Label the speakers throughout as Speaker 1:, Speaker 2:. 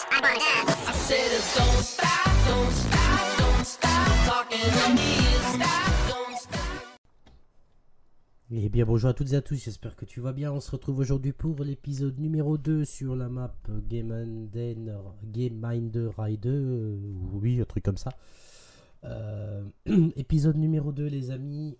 Speaker 1: Eh bien bonjour à toutes et à tous, j'espère que tu vas bien. On se retrouve aujourd'hui pour l'épisode numéro 2 sur la map Game Minder Rider, oui un truc comme ça. Épisode numéro 2 les amis.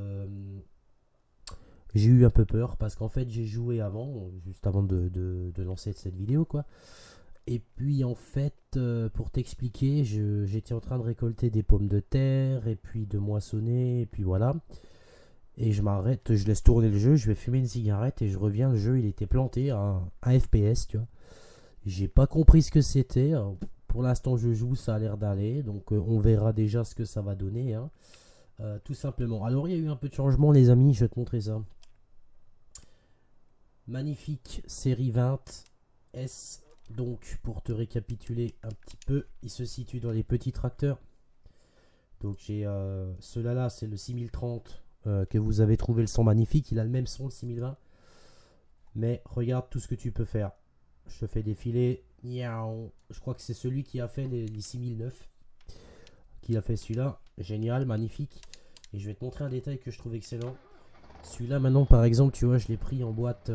Speaker 1: J'ai eu un peu peur parce qu'en fait j'ai joué avant, juste avant de lancer cette vidéo quoi. Et puis en fait pour t'expliquer, j'étais en train de récolter des pommes de terre et puis de moissonner et puis voilà. Et je m'arrête, je laisse tourner le jeu, je vais fumer une cigarette et je reviens, le jeu il était planté à 1 FPS tu vois. J'ai pas compris ce que c'était, pour l'instant je joue, ça a l'air d'aller, donc on verra déjà ce que ça va donner hein. Tout simplement. Alors il y a eu un peu de changement les amis, je vais te montrer ça. Magnifique série 20 S, donc pour te récapituler un petit peu, il se situe dans les petits tracteurs. Donc j'ai cela là, c'est le 6030 que vous avez trouvé le son magnifique, il a le même son le 6020. Mais regarde tout ce que tu peux faire. Je te fais défiler. Je crois que c'est celui qui a fait les 6009 qui a fait celui-là. Génial, magnifique. Et je vais te montrer un détail que je trouve excellent. Celui-là maintenant par exemple, tu vois, je l'ai pris en boîte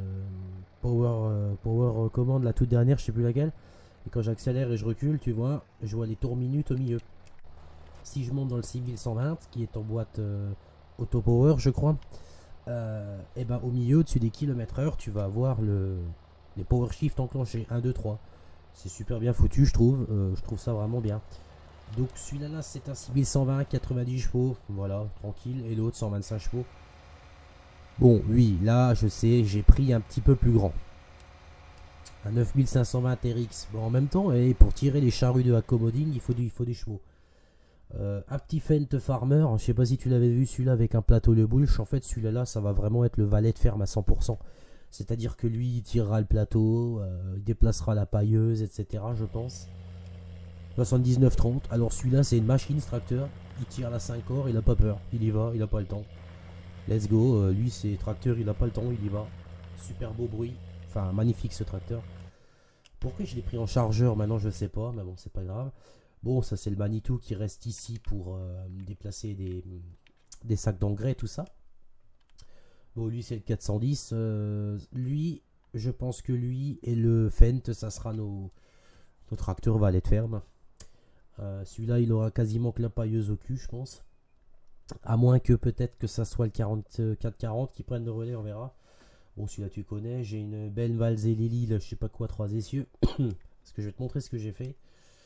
Speaker 1: Power Command, la toute dernière, je sais plus laquelle. Et quand j'accélère et je recule, tu vois, je vois les tours minutes au milieu. Si je monte dans le 6120 qui est en boîte Auto Power je crois, et ben au milieu au-dessus des km/h tu vas avoir les power shift enclenchés 1 2 3. C'est super bien foutu je trouve ça vraiment bien. Donc celui-là là, c'est un 6120 90 chevaux, voilà, tranquille, et l'autre 125 chevaux. Bon oui, là je sais, j'ai pris un petit peu plus grand, un 9520 RX. Bon en même temps, et pour tirer les charrues de accommoding il faut des chevaux. Un petit Fent Farmer, je sais pas si tu l'avais vu celui-là avec un plateau de bulch. En fait celui-là là, ça va vraiment être le valet de ferme à 100%. C'est à dire que lui il tirera le plateau, il déplacera la pailleuse etc je pense. 79-30, alors celui-là c'est une machine ce tracteur. Il tire la 5 corps, il a pas peur, il y va, il a pas le temps. Let's go, lui c'est tracteur, il a pas le temps, il y va. Super beau bruit, enfin magnifique ce tracteur. Pourquoi je l'ai pris en chargeur maintenant je sais pas, mais bon c'est pas grave. Bon, ça c'est le Manitou qui reste ici pour déplacer des sacs d'engrais, tout ça. Bon, lui c'est le 410. Lui, je pense que lui et le Fent, ça sera nos tracteurs valet de ferme. Celui-là, il aura quasiment que la pailleuse au cul, je pense. À moins que peut-être que ça soit le 4440 qui prenne le relais, on verra. Bon, celui-là tu connais. J'ai une belle Valzé Lily, je sais pas quoi, 3 essieux. Parce que je vais te montrer ce que j'ai fait.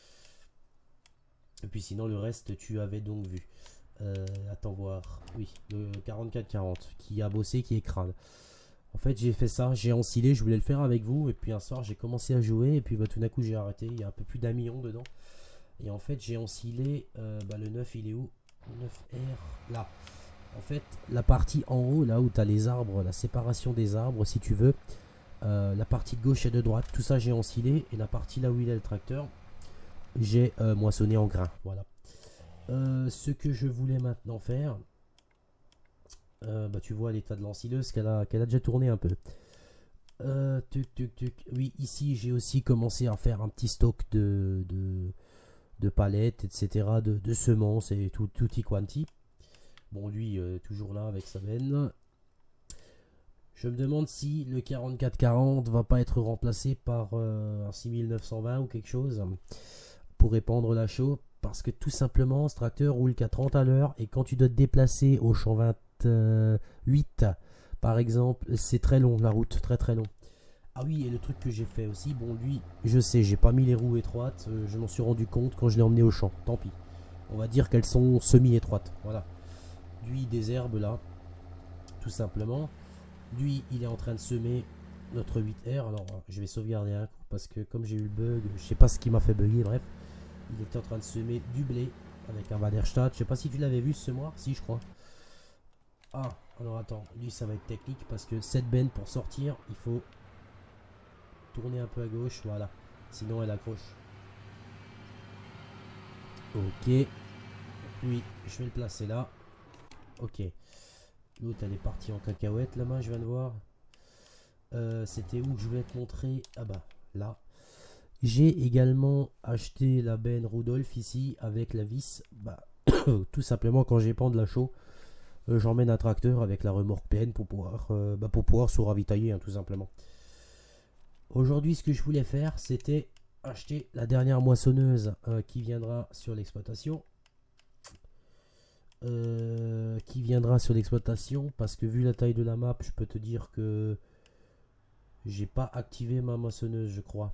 Speaker 1: Et puis sinon le reste tu avais donc vu. Attends voir. Oui, le 4440 qui a bossé, qui est crâne. En fait j'ai fait ça, j'ai ensilé, je voulais le faire avec vous. Et puis un soir j'ai commencé à jouer. Et puis bah, tout d'un coup j'ai arrêté. Il y a un peu plus d'1 million dedans. Et en fait j'ai ensilé le 9 il est où? Le 9R là. En fait la partie en haut là où tu as les arbres, la séparation des arbres si tu veux, la partie de gauche et de droite, tout ça j'ai ensilé. Et la partie là où il est le tracteur, j'ai moissonné en grain. Voilà. Ce que je voulais maintenant faire, bah, tu vois l'état de l'ensileuse qu'elle a déjà tourné un peu. Oui, ici j'ai aussi commencé à faire un petit stock de palettes, etc., de semences et tutti quanti. Bon, lui, toujours là avec sa benne. Je me demande si le 4440 va pas être remplacé par un 6920 ou quelque chose pour répandre la chaux, parce que tout simplement ce tracteur roule qu'à 30 à l'heure et quand tu dois te déplacer au champ 28 par exemple, c'est très long la route, très long. Ah oui, et le truc que j'ai fait aussi, bon lui je sais, j'ai pas mis les roues étroites, je m'en suis rendu compte quand je l'ai emmené au champ, tant pis, on va dire qu'elles sont semi étroites. Voilà, lui il désherbe là tout simplement. Lui il est en train de semer notre 8R. Alors je vais sauvegarder un coup parce que comme j'ai eu le bug, je sais pas ce qui m'a fait bugger, bref. Il était en train de semer du blé avec un Vaderstadt. Je sais pas si tu l'avais vu ce semoir. Si, je crois. Ah, alors attends. Lui, ça va être technique parce que cette benne, pour sortir, il faut tourner un peu à gauche. Voilà. Sinon, elle accroche. Ok. Lui, je vais le placer là. Ok. L'autre, elle est partie en cacahuète là-bas, je viens de voir. C'était où que je voulais te montrer? Ah bah, là. J'ai également acheté la benne Rudolph ici avec la vis. Bah, tout simplement quand j'ai pas de la chaux, j'emmène un tracteur avec la remorque pleine pour pouvoir se ravitailler, hein, tout simplement. Aujourd'hui, ce que je voulais faire, c'était acheter la dernière moissonneuse qui viendra sur l'exploitation. Parce que vu la taille de la map, je peux te dire que j'ai pas activé ma moissonneuse, je crois.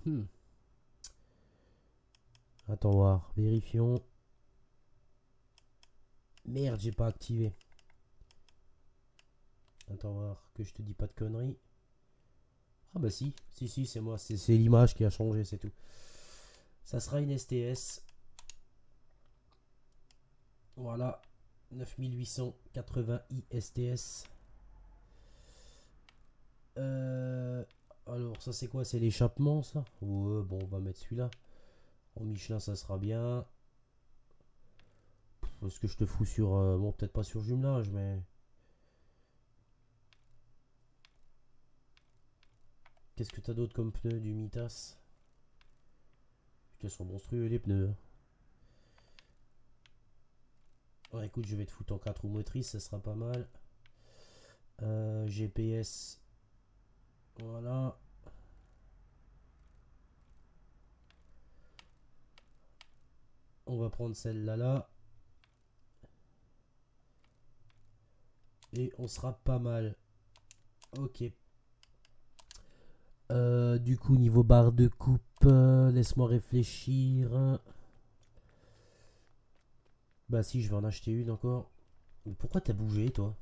Speaker 1: Attends voir, vérifions. Merde, j'ai pas activé. Attends voir, que je te dis pas de conneries. Ah bah si, c'est moi, c'est l'image qui a changé, c'est tout. Ça sera une STS. Voilà, 9880i STS. Alors ça c'est quoi? C'est l'échappement ça? Ouais, bon on va mettre celui-là. En Michelin ça sera bien. Est-ce que je te fous sur... bon peut-être pas sur jumelage mais... Qu'est-ce que t'as d'autre comme pneus du Mitas? Putain, ils sont monstrueux les pneus. Ouais, écoute, je vais te foutre en 4 roues motrices, ça sera pas mal. GPS. Voilà. On va prendre celle-là là. Et on sera pas mal. Ok. Du coup, niveau barre de coupe, laisse-moi réfléchir. Bah si, je vais en acheter une encore. Mais pourquoi t'as bougé, toi?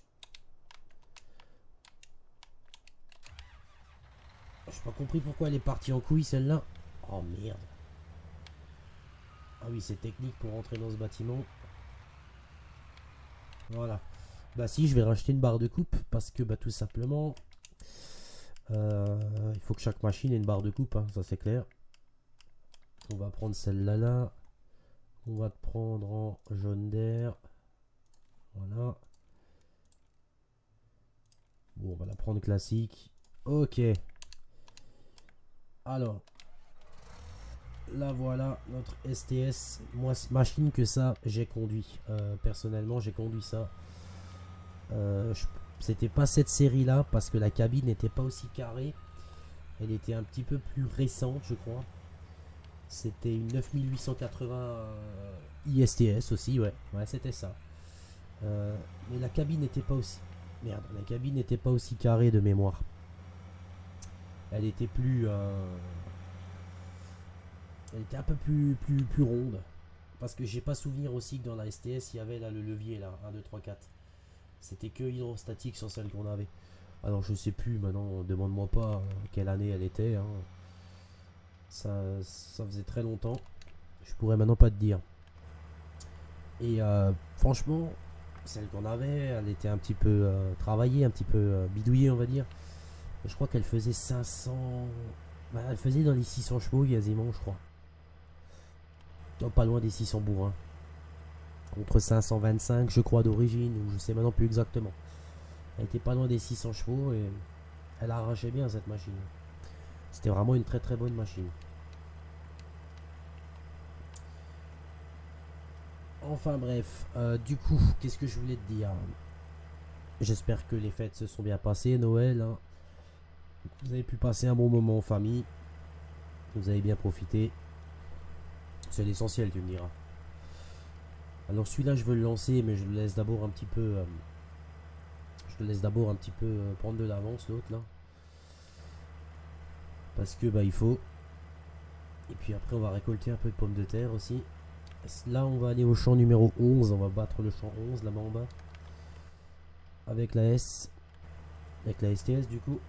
Speaker 1: J'ai pas compris pourquoi elle est partie en couille, celle-là. Oh merde. Ah oui, c'est technique pour rentrer dans ce bâtiment. Voilà. Bah si, je vais racheter une barre de coupe parce que bah tout simplement... il faut que chaque machine ait une barre de coupe, hein, ça c'est clair. On va prendre celle-là là. On va te prendre en jaune d'air. Voilà. Bon, on va la prendre classique. Ok. Alors. Là voilà, notre STS. Moi, machine que ça, j'ai conduit. Personnellement, j'ai conduit ça. C'était pas cette série là parce que la cabine n'était pas aussi carrée. Elle était un petit peu plus récente, je crois. C'était une 9880 ISTS aussi, ouais, c'était ça. Mais la cabine n'était pas aussi... Merde, la cabine n'était pas aussi carrée de mémoire. Elle était plus... Elle était un peu plus ronde. Parce que j'ai pas souvenir aussi que dans la STS, il y avait là le levier, là, 1, 2, 3, 4. C'était que hydrostatique sur celle qu'on avait. Alors je sais plus maintenant, demande-moi pas quelle année elle était. Hein. Ça faisait très longtemps. Je pourrais maintenant pas te dire. Et franchement, celle qu'on avait, elle était un petit peu travaillée, un petit peu bidouillée, on va dire. Je crois qu'elle faisait 500... Bah, elle faisait dans les 600 chevaux quasiment, je crois. Non, pas loin des 600 bourrins. Contre 525, je crois, d'origine, ou je sais maintenant plus exactement. Elle était pas loin des 600 chevaux et elle arrachait bien cette machine. C'était vraiment une très très bonne machine. Enfin bref, du coup, qu'est-ce que je voulais te dire? J'espère que les fêtes se sont bien passées, Noël. Hein. Vous avez pu passer un bon moment en famille. Vous avez bien profité. C'est l'essentiel, tu me diras. Alors celui-là, je veux le lancer, mais je le laisse d'abord un petit peu... prendre de l'avance, l'autre, là. Parce que, bah, il faut. Et puis après, on va récolter un peu de pommes de terre aussi. Là, on va aller au champ numéro 11. On va battre le champ 11, là-bas en bas. Avec la S. Avec la STS, du coup.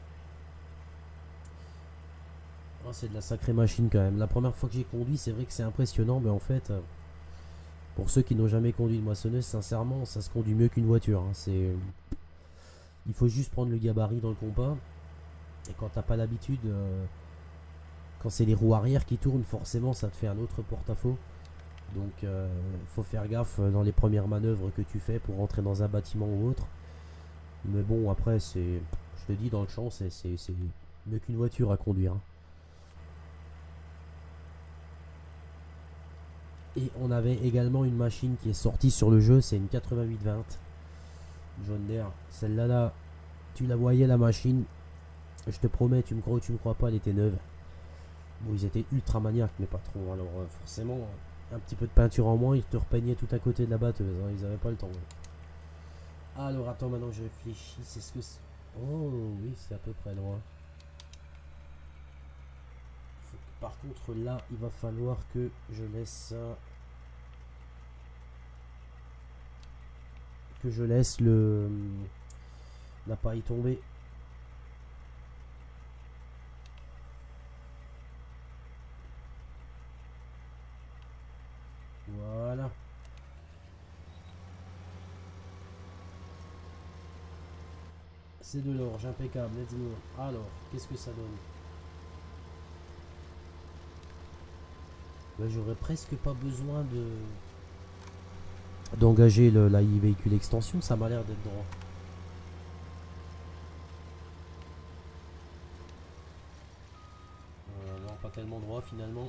Speaker 1: Oh, c'est de la sacrée machine, quand même. La première fois que j'ai conduit, c'est vrai que c'est impressionnant. Mais en fait, pour ceux qui n'ont jamais conduit une moissonneuse, sincèrement, ça se conduit mieux qu'une voiture. Hein. Il faut juste prendre le gabarit dans le compas. Et quand t'as pas l'habitude... quand c'est les roues arrière qui tournent, forcément, ça te fait un autre porte-à-faux. Donc faut faire gaffe dans les premières manœuvres que tu fais pour rentrer dans un bâtiment ou autre. Mais bon, après, je te dis, dans le champ, c'est mieux qu'une voiture à conduire. Hein. Et on avait également une machine qui est sortie sur le jeu, c'est une 8820 John Deere. Celle-là, là, tu la voyais la machine, je te promets, tu me crois ou tu me crois pas, elle était neuve. Bon, ils étaient ultra maniaques, mais pas trop. Alors forcément, un petit peu de peinture en moins, ils te repeignaient tout à côté de la batteuse. Hein, ils avaient pas le temps. Alors attends, maintenant que je réfléchis, c'est ce que c'est. Oh oui, c'est à peu près loin. Par contre, là, il va falloir que je laisse ça. Que je laisse la paille tomber. Voilà. C'est de l'orge, impeccable, let's go. Alors, qu'est-ce que ça donne? Ben, j'aurais presque pas besoin d'engager la véhicule extension, ça m'a l'air d'être droit. Non, pas tellement droit finalement.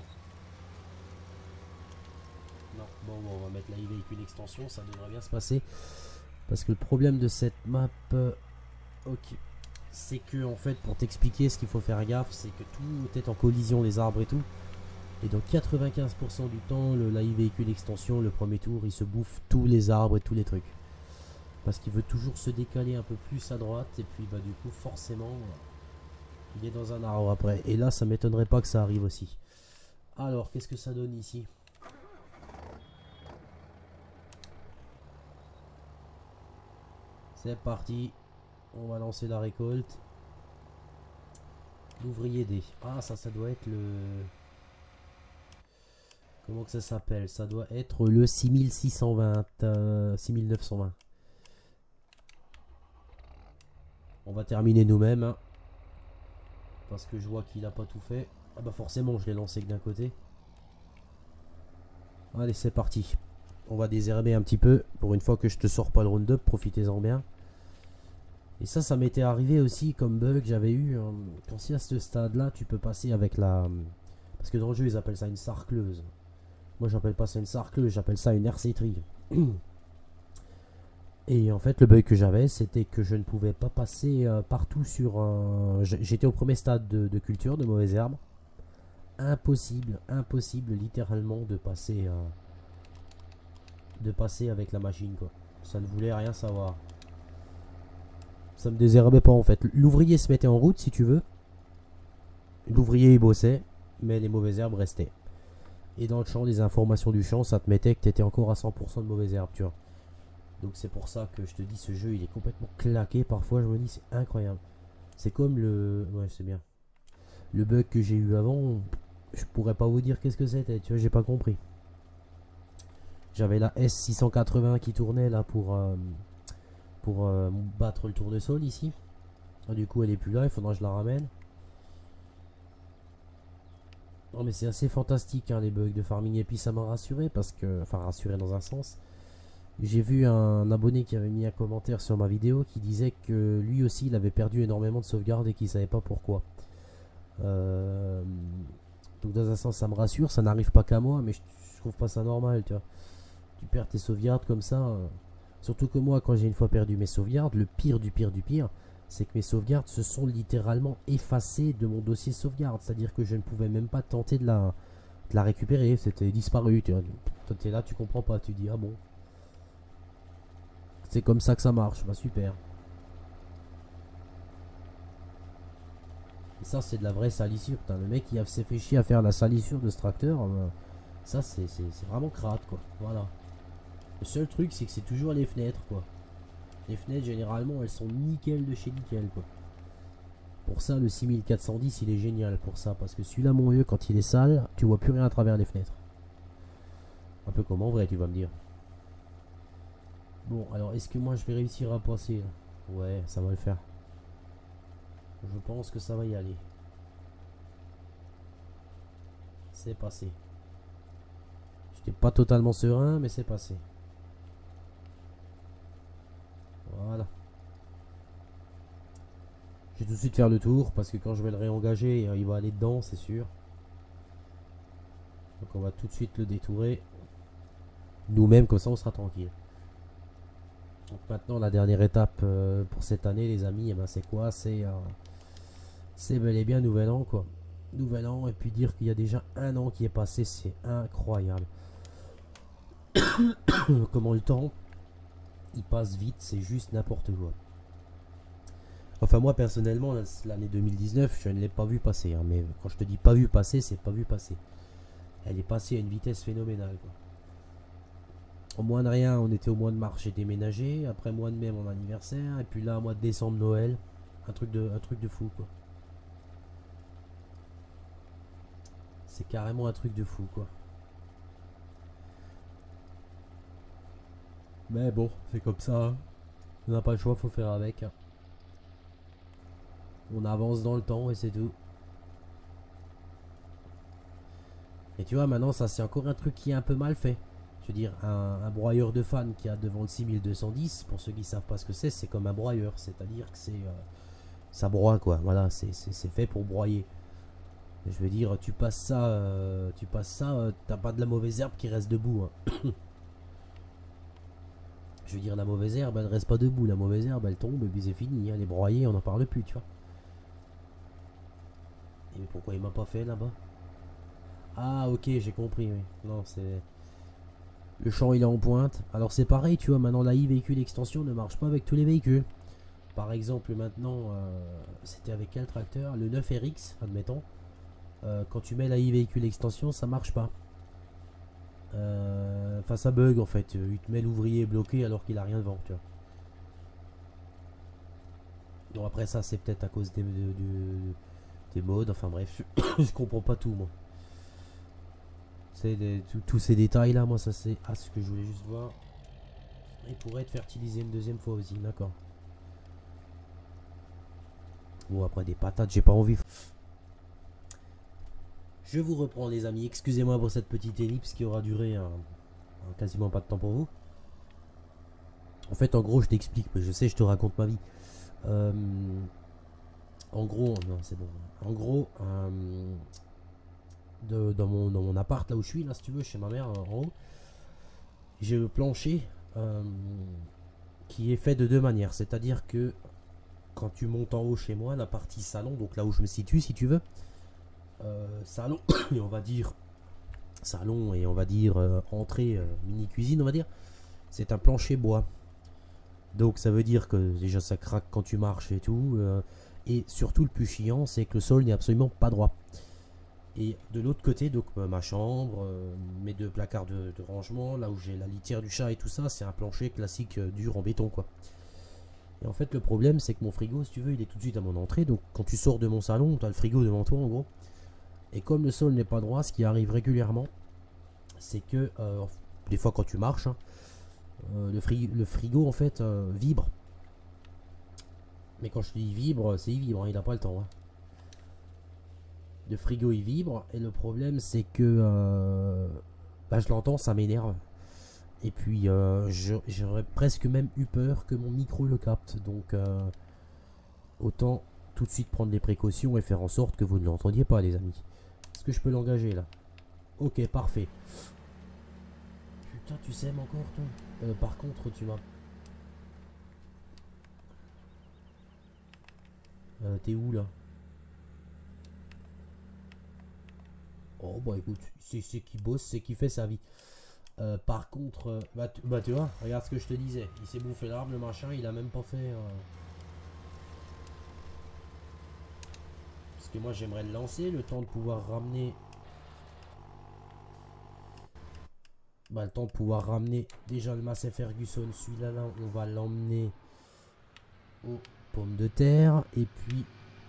Speaker 1: Non, bon, on va mettre la véhicule extension, ça devrait bien se passer. Parce que le problème de cette map, ok, c'est que en fait, pour t'expliquer, ce qu'il faut faire gaffe, c'est que tout est en collision, les arbres et tout. Et donc 95% du temps, la véhicule extension, le premier tour, il se bouffe tous les arbres et tous les trucs. Parce qu'il veut toujours se décaler un peu plus à droite. Et puis bah du coup forcément, il est dans un arbre après. Et là ça m'étonnerait pas que ça arrive aussi. Alors qu'est-ce que ça donne ici? C'est parti. On va lancer la récolte. L'ouvrier D. Ah ça doit être le... Comment que ça s'appelle? Ça doit être le 6620, 6920. On va terminer nous-mêmes. Hein, parce que je vois qu'il n'a pas tout fait. Ah bah forcément, je l'ai lancé que d'un côté. Allez, c'est parti. On va désherber un petit peu. Pour une fois que je te sors pas le round-up, profitez-en bien. Et ça m'était arrivé aussi comme bug. J'avais eu, quand c'est à ce stade-là, tu peux passer avec la... Parce que dans le jeu, ils appellent ça une sarcleuse. Moi, j'appelle pas ça une sarcleuse, j'appelle ça une RC-Tri. Et en fait, le bug que j'avais, c'était que je ne pouvais pas passer partout sur un... J'étais au premier stade de culture de mauvaises herbes. Impossible, impossible littéralement de passer avec la machine, quoi. Ça ne voulait rien savoir. Ça me désherbait pas en fait. L'ouvrier se mettait en route si tu veux. L'ouvrier il bossait, mais les mauvaises herbes restaient. Et dans le champ, des informations du champ, ça te mettait que tu étais encore à 100% de mauvaises herbes, tu vois. Donc c'est pour ça que je te dis, ce jeu il est complètement claqué. Parfois je me dis c'est incroyable. C'est comme le... Ouais, c'est bien. Le bug que j'ai eu avant, je pourrais pas vous dire qu'est-ce que c'était, tu vois, j'ai pas compris. J'avais la S680 qui tournait là pour battre le tournesol ici. Ah, du coup elle est plus là, il faudra que je la ramène. Non mais c'est assez fantastique hein, les bugs de farming. Et puis ça m'a rassuré parce que... Enfin rassuré dans un sens. J'ai vu un abonné qui avait mis un commentaire sur ma vidéo qui disait que lui aussi il avait perdu énormément de sauvegarde et qu'il savait pas pourquoi. Donc dans un sens ça me rassure, ça n'arrive pas qu'à moi, mais je trouve pas ça normal, tu vois. Tu perds tes sauvegardes comme ça. Surtout que moi quand j'ai une fois perdu mes sauvegardes, le pire du pire du pire, c'est que mes sauvegardes se sont littéralement effacées de mon dossier sauvegarde. C'est-à-dire que je ne pouvais même pas tenter de la récupérer, c'était disparu, tu vois. Toi t'es là, tu comprends pas, tu dis ah bon. C'est comme ça que ça marche, bah super. Et ça c'est de la vraie salissure, putain. Le mec qui s'est fait chier à faire la salissure de ce tracteur, ça c'est vraiment crade quoi, voilà. Le seul truc c'est que c'est toujours les fenêtres quoi. Les fenêtres généralement elles sont nickel de chez nickel quoi. Pour ça le 6410 il est génial pour ça, parce que celui-là mon vieux quand il est sale, tu vois plus rien à travers les fenêtres. Un peu comme en vrai tu vas me dire. Bon, alors est-ce que moi je vais réussir à passer là? Ouais, ça va le faire. Je pense que ça va y aller. C'est passé. J'étais pas totalement serein, mais c'est passé. Voilà. Je vais tout de suite faire le tour, parce que quand je vais le réengager, il va aller dedans, c'est sûr. Donc on va tout de suite le détourer. nous-mêmes, comme ça on sera tranquille. Donc maintenant la dernière étape pour cette année les amis, eh ben, c'est quoi? C'est bel et bien Nouvel An quoi. Nouvel An et puis dire qu'il y a déjà un an qui est passé, c'est incroyable. Comment le temps il passe vite, c'est juste n'importe quoi. Enfin moi personnellement l'année 2019 je ne l'ai pas vu passer hein, mais quand je te dis pas vu passer, c'est pas vu passer. Elle est passée à une vitesse phénoménale quoi. Au mois de rien, on était au mois de mars, j'ai déménagé. Après mois de mai, mon anniversaire. Et puis là, mois de décembre, Noël. Un truc de fou, quoi. C'est carrément un truc de fou, quoi. Mais bon, c'est comme ça. Hein. On n'a pas le choix, faut faire avec. Hein. On avance dans le temps et c'est tout. Et tu vois, maintenant, ça, c'est encore un truc qui est un peu mal fait. Je veux dire, un broyeur de fan qui a devant le 6210, pour ceux qui savent pas ce que c'est comme un broyeur. C'est-à-dire que c'est... ça broie, quoi. Voilà, c'est fait pour broyer. Je veux dire, tu passes ça, t'as pas de la mauvaise herbe qui reste debout. Hein. Je veux dire, la mauvaise herbe, elle reste pas debout. La mauvaise herbe, elle tombe et puis c'est fini. Elle est broyée, on n'en parle plus, tu vois. Et pourquoi il m'a pas fait là-bas? Ah, ok, j'ai compris, oui. Non, c'est... Le champ, il est en pointe. Alors c'est pareil, tu vois, maintenant la e-véhicule extension ne marche pas avec tous les véhicules. Par exemple, maintenant, c'était avec quel tracteur? Le 9RX, admettons. Quand tu mets la e-véhicule extension, ça marche pas. Enfin, ça bug en fait. Il te met l'ouvrier bloqué alors qu'il a rien devant, tu vois. Bon, après ça, c'est peut-être à cause des modes. Enfin bref, je comprends pas tout, moi. C'est tous ces détails là, moi, ça c'est ce que je voulais juste voir. Il pourrait être fertilisé une deuxième fois aussi, d'accord. Bon, après des patates, j'ai pas envie. Je vous reprends les amis, excusez-moi pour cette petite ellipse qui aura duré quasiment pas de temps pour vous. En fait, en gros, je t'explique, je sais, je te raconte ma vie. En gros, non, c'est bon. En gros, dans mon appart, là où je suis, là, si tu veux, chez ma mère, en haut, j'ai le plancher qui est fait de deux manières. C'est-à-dire que quand tu montes en haut chez moi, la partie salon, donc là où je me situe, si tu veux, salon et on va dire entrée mini cuisine, on va dire, c'est un plancher bois. Donc ça veut dire que déjà ça craque quand tu marches et tout, et surtout le plus chiant c'est que le sol n'est absolument pas droit. Et de l'autre côté, donc ma chambre, mes deux placards de rangement, là où j'ai la litière du chat et tout ça, c'est un plancher classique dur en béton quoi. Et en fait le problème c'est que mon frigo, si tu veux, il est tout de suite à mon entrée, donc quand tu sors de mon salon, tu as le frigo devant toi en gros. Et comme le sol n'est pas droit, ce qui arrive régulièrement, c'est que des fois quand tu marches, hein, le frigo en fait vibre. Mais quand je dis vibre, c'est il vibre, hein, il n'a pas le temps. Hein. Le frigo il vibre et le problème c'est que je l'entends, ça m'énerve. Et puis j'aurais presque même eu peur que mon micro le capte. Donc autant tout de suite prendre les précautions et faire en sorte que vous ne l'entendiez pas les amis. Est-ce que je peux l'engager là? Ok, parfait. Putain, tu s'aimes encore toi? Par contre, tu m'as... t'es où là? Oh bah écoute, c'est qui bosse, c'est qui fait sa vie. Par contre, tu vois, regarde ce que je te disais. Il s'est bouffé l'arbre, le machin, il a même pas fait... Parce que moi j'aimerais le lancer, le temps de pouvoir ramener... le temps de pouvoir ramener déjà le Massey Ferguson, celui-là, là, on va l'emmener aux pommes de terre. Et puis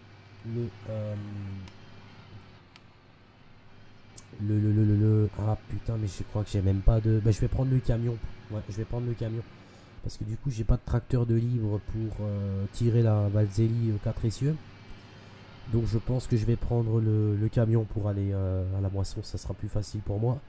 Speaker 1: ah putain, mais je crois que j'ai même pas de... je vais prendre le camion. Ouais, je vais prendre le camion. Parce que du coup, j'ai pas de tracteur de libre pour tirer la Valzelli 4 essieux. Donc je pense que je vais prendre le camion pour aller à la moisson. Ça sera plus facile pour moi.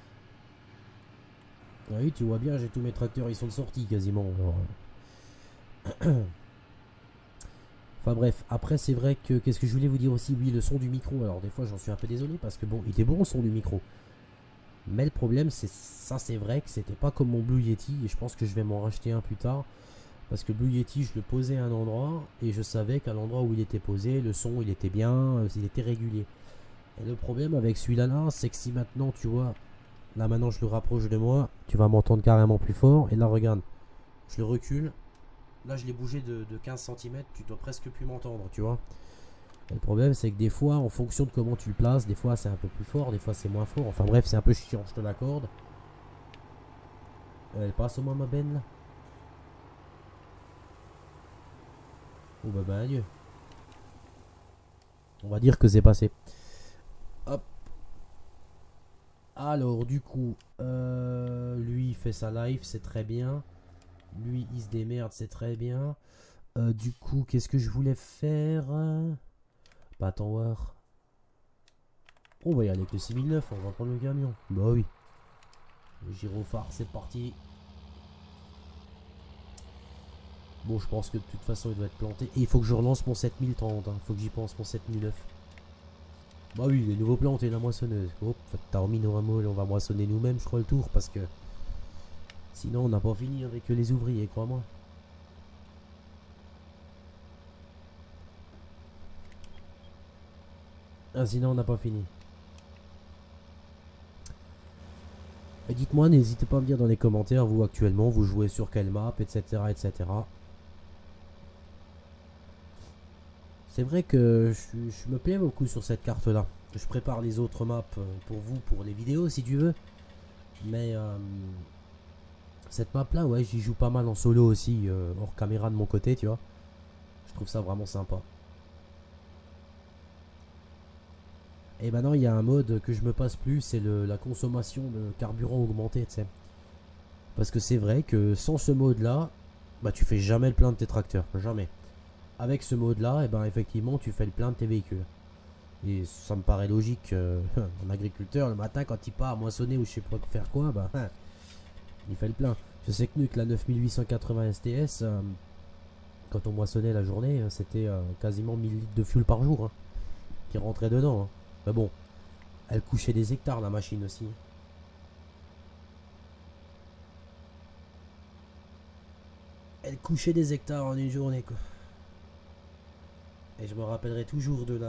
Speaker 1: Oui, tu vois bien, j'ai tous mes tracteurs, ils sont de sortie quasiment. Alors, enfin bref, après c'est vrai que, qu'est-ce que je voulais vous dire aussi? Oui, le son du micro, alors des fois j'en suis un peu désolé parce que bon, il est bon le son du micro. Mais le problème, c'est ça, c'est vrai que c'était pas comme mon Blue Yeti. Et je pense que je vais m'en racheter un plus tard. Parce que Blue Yeti, je le posais à un endroit. Et je savais qu'à l'endroit où il était posé, le son, il était bien, il était régulier. Et le problème avec celui-là, c'est que si maintenant, tu vois, là maintenant je le rapproche de moi, tu vas m'entendre carrément plus fort. Et là, regarde, je le recule. Là, je l'ai bougé de 15 cm, tu dois presque plus m'entendre, tu vois. Et le problème, c'est que des fois, en fonction de comment tu le places, des fois c'est un peu plus fort, des fois c'est moins fort. Enfin bref, c'est un peu chiant, je te l'accorde. Elle passe au moins ma benne là. Oh bah adieu. On va dire que c'est passé. Hop. Alors du coup, lui il fait sa live, c'est très bien. Lui il se démerde, c'est très bien. Du coup, qu'est-ce que je voulais faire? Bah attends voir. On va y aller avec le 6009, on va prendre le camion. Bah oui. Le gyrophare, c'est parti. Bon, je pense que de toute façon, il doit être planté. Et il faut que je relance mon 7030. Hein. Il faut que j'y pense, mon 7009. Bah oui, les nouveaux plantés, la moissonneuse. Hop, t'as remis nos rameaux, on va moissonner nous-mêmes, je crois, le tour. Parce que sinon, on n'a pas fini avec les ouvriers, crois-moi. Ah, sinon, on n'a pas fini. Et dites-moi, n'hésitez pas à me dire dans les commentaires, vous actuellement, vous jouez sur quelle map, etc. etc. C'est vrai que je me plais beaucoup sur cette carte là. Je prépare les autres maps pour vous, pour les vidéos si tu veux. Mais cette map là, ouais, j'y joue pas mal en solo aussi, hors caméra de mon côté, tu vois. Je trouve ça vraiment sympa. Et maintenant il y a un mode que je me passe plus, c'est la consommation de carburant augmentée, tu sais. Parce que c'est vrai que sans ce mode là, bah tu fais jamais le plein de tes tracteurs, jamais. Avec ce mode là, et ben effectivement tu fais le plein de tes véhicules. Et ça me paraît logique. Un agriculteur, le matin, quand il part à moissonner ou je sais pas faire quoi, bah, il fait le plein. Je sais que nous, avec la 9880 STS, quand on moissonnait la journée, c'était quasiment 1000 litres de fuel par jour hein, qui rentrait dedans. Hein. Mais bon, elle couchait des hectares, la machine aussi. Elle couchait des hectares en une journée, quoi. Et je me rappellerai toujours de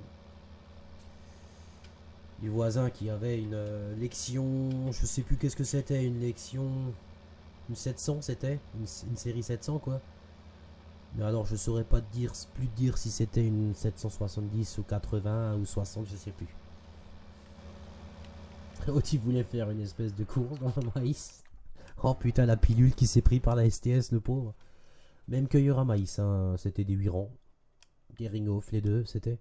Speaker 1: du voisin qui avait une Lexion, je sais plus qu'est-ce que c'était, une Lexion, une 700 c'était, une série 700 quoi. Mais alors je saurais pas te dire, plus te dire si c'était une 770 ou 80 ou 60, je sais plus. L'autre il voulait faire une espèce de course dans le maïs. Oh putain la pilule qui s'est pris par la STS le pauvre. Même cueilleur à maïs, hein, c'était des 8 rangs. Des ring-off les deux c'était.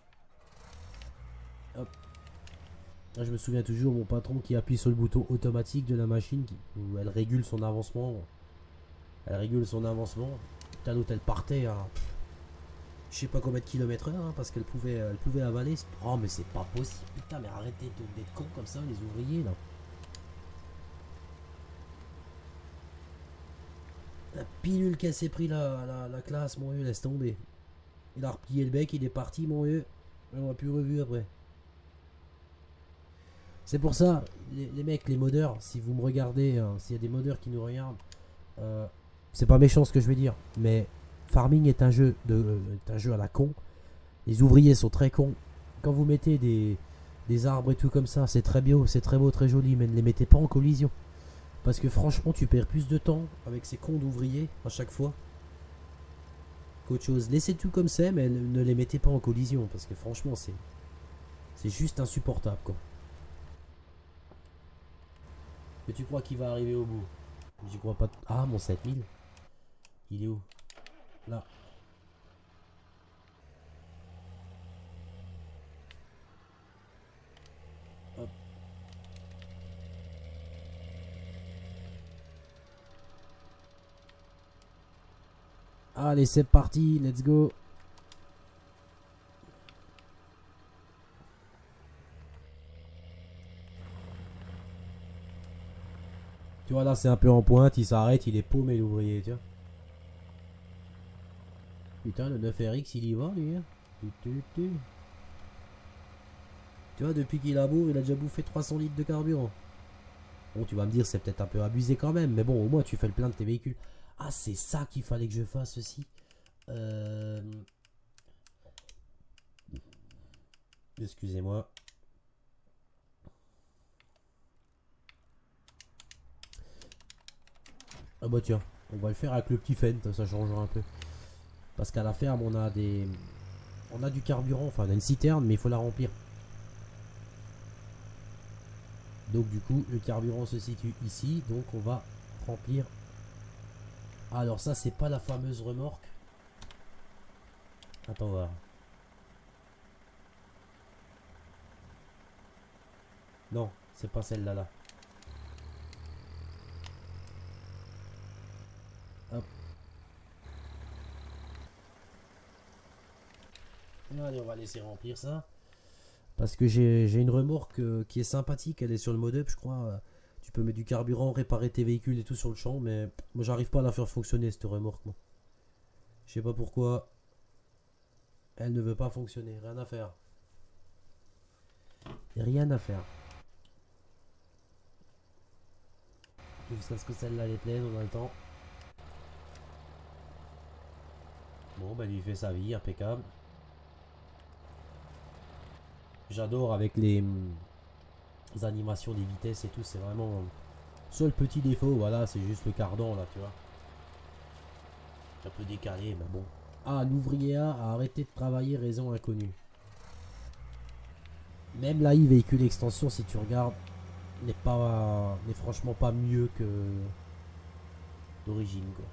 Speaker 1: Hop. Je me souviens toujours mon patron qui appuie sur le bouton automatique de la machine où elle régule son avancement. Elle régule son avancement. Putain l'autre elle partait à je sais pas combien de kilomètres heure hein, parce qu'elle pouvait avaler. Oh mais c'est pas possible. Putain mais arrêtez d'être cons comme ça les ouvriers là. La pilule qu'elle s'est pris la classe mon vieux laisse tomber. Il a replié le bec, il est parti mon vieux. On l'a plus revu après. C'est pour ça, les mecs, les modeurs, si vous me regardez, hein, s'il y a des modeurs qui nous regardent, c'est pas méchant ce que je vais dire, mais Farming est un jeu à la con. Les ouvriers sont très cons. Quand vous mettez des arbres et tout comme ça, c'est très beau, très joli, mais ne les mettez pas en collision. Parce que franchement, tu perds plus de temps avec ces cons d'ouvriers à chaque fois qu'autre chose. Laissez tout comme c'est, mais ne les mettez pas en collision, parce que franchement, c'est juste insupportable, quoi. Que tu crois qu'il va arriver au bout? J'y crois pas. Ah, mon 7000. Il est où? Là. Hop. Allez, c'est parti. Let's go. Tu vois, là, c'est un peu en pointe. Il s'arrête. Il est paumé, l'ouvrier, tu vois. Putain, le 9RX, il y va, lui. Hein. Tu vois, depuis qu'il a bourre, il a déjà bouffé 300 litres de carburant. Bon, tu vas me dire, c'est peut-être un peu abusé quand même, mais bon, au moins tu fais le plein de tes véhicules. Ah, c'est ça qu'il fallait que je fasse aussi. Excusez-moi. Ah bah tiens, on va le faire avec le petit Fent, ça changera un peu. Parce qu'à la ferme, on a des... On a du carburant, enfin on a une citerne, mais il faut la remplir. Donc du coup, le carburant se situe ici, donc on va remplir. Alors ça, c'est pas la fameuse remorque. Attends voir. Non, c'est pas celle-là là. Hop. Allez, on va laisser remplir ça. Parce que j'ai une remorque qui est sympathique, elle est sur le mode-up, je crois. Tu peux mettre du carburant, réparer tes véhicules et tout sur le champ, mais moi j'arrive pas à la faire fonctionner cette remorque. Moi. Je sais pas pourquoi. Elle ne veut pas fonctionner, rien à faire. Rien à faire. Jusqu'à ce que celle-là est pleine, on a le temps. Bon, bah lui fait sa vie, impeccable. J'adore avec les animations des vitesses et tout, c'est vraiment... Seul petit défaut, voilà, c'est juste le cardan là, tu vois. Un peu décalé, mais bon. Ah, l'ouvrier A a arrêté de travailler, raison inconnue. Même l'AI véhicule extension, si tu regardes, n'est franchement pas mieux que d'origine, quoi.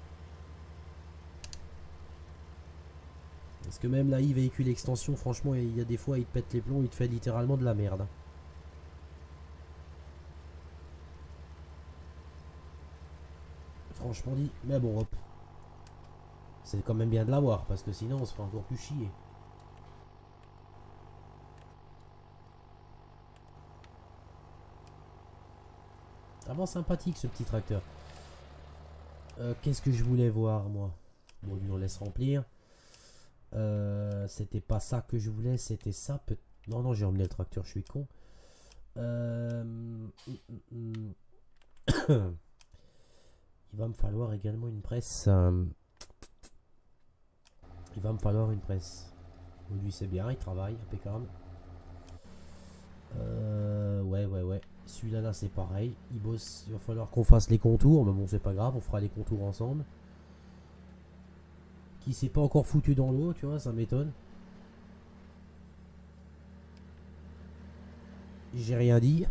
Speaker 1: Parce que même l'AI véhicule extension, franchement, il y a des fois, il te pète les plombs, il te fait littéralement de la merde. Franchement dit, mais bon, hop. C'est quand même bien de l'avoir, parce que sinon, on se fait encore plus chier. Vraiment sympathique, ce petit tracteur. Qu'est-ce que je voulais voir, moi? Bon, lui, on laisse remplir. C'était pas ça que je voulais, c'était ça. Non, non, j'ai emmené le tracteur, je suis con. Il va me falloir également une presse. Il va me falloir une presse. Lui, c'est bien, il travaille, impeccable. Ouais. Celui-là, là, c'est pareil. Il bosse. Il va falloir qu'on fasse les contours. Mais bon, c'est pas grave, on fera les contours ensemble. Qui s'est pas encore foutu dans l'eau, tu vois, ça m'étonne. J'ai rien dit.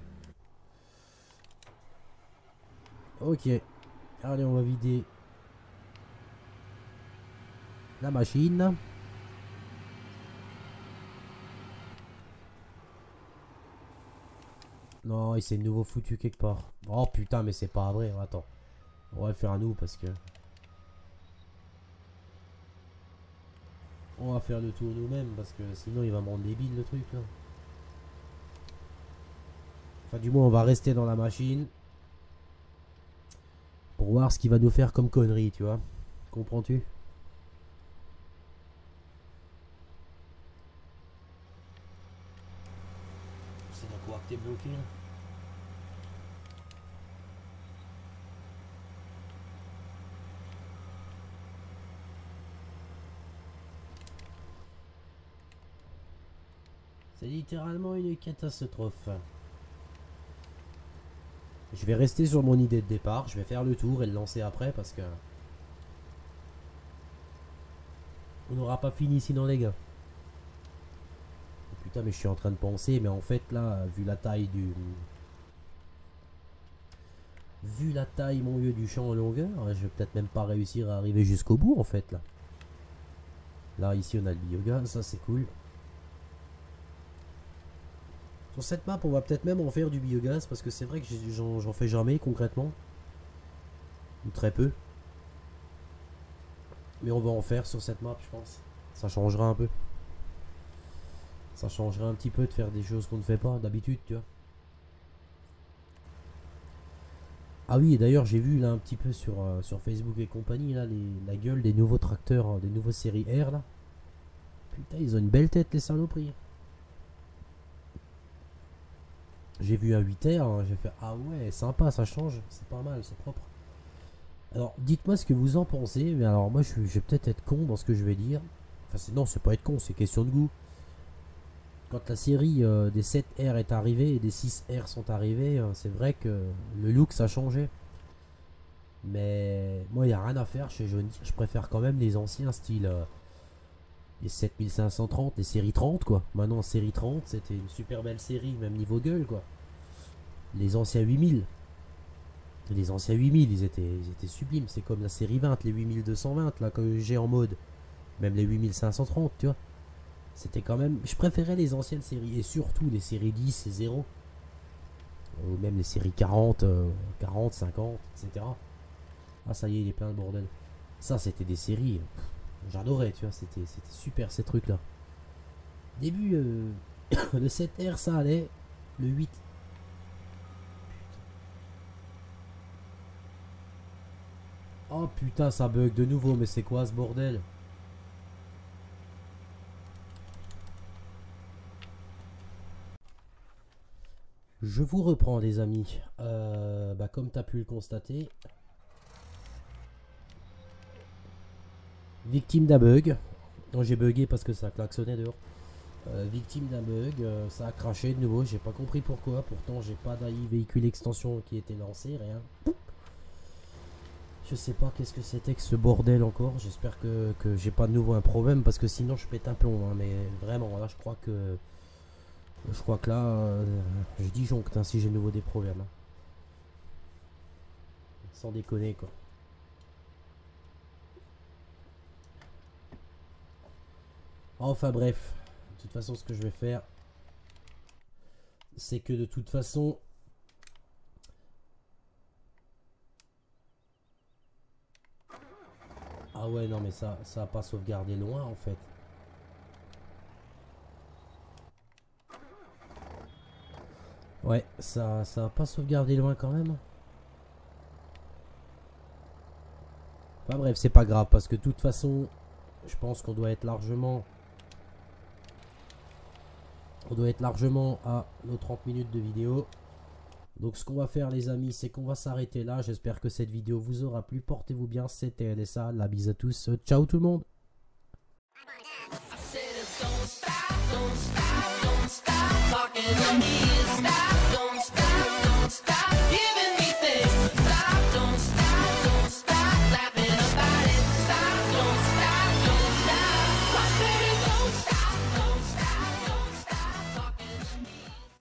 Speaker 1: Ok. Allez, on va vider la machine. Non, il s'est nouveau foutu quelque part. Oh putain, mais c'est pas vrai. Attends. On va le faire à nous parce que... On va faire le tour nous-mêmes parce que sinon il va me rendre débile le truc là. Enfin du moins on va rester dans la machine. Pour voir ce qu'il va nous faire comme connerie, tu vois. Comprends-tu? C'est dans quoi que t'es bloqué là? C'est littéralement une catastrophe. Je vais rester sur mon idée de départ. Je vais faire le tour et le lancer après parce que... On n'aura pas fini sinon les gars. Oh, putain mais je suis en train de penser. Mais en fait là, vu la taille du... Vu la taille mon vieux du champ en longueur, je vais peut-être même pas réussir à arriver jusqu'au bout en fait là. Là ici on a le biogaz, ça c'est cool. Sur cette map, on va peut-être même en faire du biogaz parce que c'est vrai que j'en fais jamais concrètement. Ou très peu. Mais on va en faire sur cette map, je pense. Ça changera un peu. Ça changera un petit peu de faire des choses qu'on ne fait pas d'habitude, tu vois. Ah oui, et d'ailleurs, j'ai vu là un petit peu sur Facebook et compagnie, là, la gueule des nouveaux tracteurs, des nouveaux séries R, là. Putain, ils ont une belle tête, les saloperies. J'ai vu un 8R, hein, j'ai fait ah ouais, sympa, ça change, c'est pas mal, c'est propre. Alors dites-moi ce que vous en pensez, mais alors moi je vais peut-être être con dans ce que je vais dire. Enfin non, c'est pas être con, c'est question de goût. Quand la série des 7R est arrivée et des 6R sont arrivés, c'est vrai que le look ça a changé. Mais moi il n'y a rien à faire chez Johnny, je préfère quand même les anciens styles. Les 7530, les séries 30 quoi. Maintenant série 30 c'était une super belle série, même niveau gueule quoi. Les anciens 8000. Les anciens 8000 ils étaient sublimes. C'est comme la série 20, les 8220 là que j'ai en mode. Même les 8530 tu vois. C'était quand même... Je préférais les anciennes séries. Et surtout les séries 10 et 0. Ou même les séries 40, 40, 50, etc. Ah ça y est il est plein de bordel. Ça c'était des séries... J'adorais, tu vois, c'était super ces trucs là. Début, le 7R ça allait, le 8. Oh putain, ça bug de nouveau, mais c'est quoi ce bordel? Je vous reprends les amis. Comme tu as pu le constater, victime d'un bug. Non, j'ai bugué parce que ça klaxonnait dehors. Victime d'un bug, ça a craché de nouveau, j'ai pas compris pourquoi, pourtant j'ai pas d'AI véhicule extension qui était lancé, rien. Je sais pas qu'est-ce que c'était que ce bordel encore, j'espère que j'ai pas de nouveau un problème parce que sinon je pète un plomb, hein, mais vraiment là je crois que là je disjoncte hein, si j'ai de nouveau des problèmes. Hein. Sans déconner quoi. Enfin bref, de toute façon ce que je vais faire, c'est que de toute façon... Ah ouais non mais ça a pas sauvegardé loin en fait. Ouais, ça a pas sauvegardé loin quand même. Enfin bref, c'est pas grave parce que de toute façon, je pense qu'on doit être largement... On doit être largement à nos 30 minutes de vidéo. Donc ce qu'on va faire les amis, c'est qu'on va s'arrêter là. J'espère que cette vidéo vous aura plu. Portez-vous bien, c'était LSA. La bise à tous. Ciao tout le monde. Don't stop,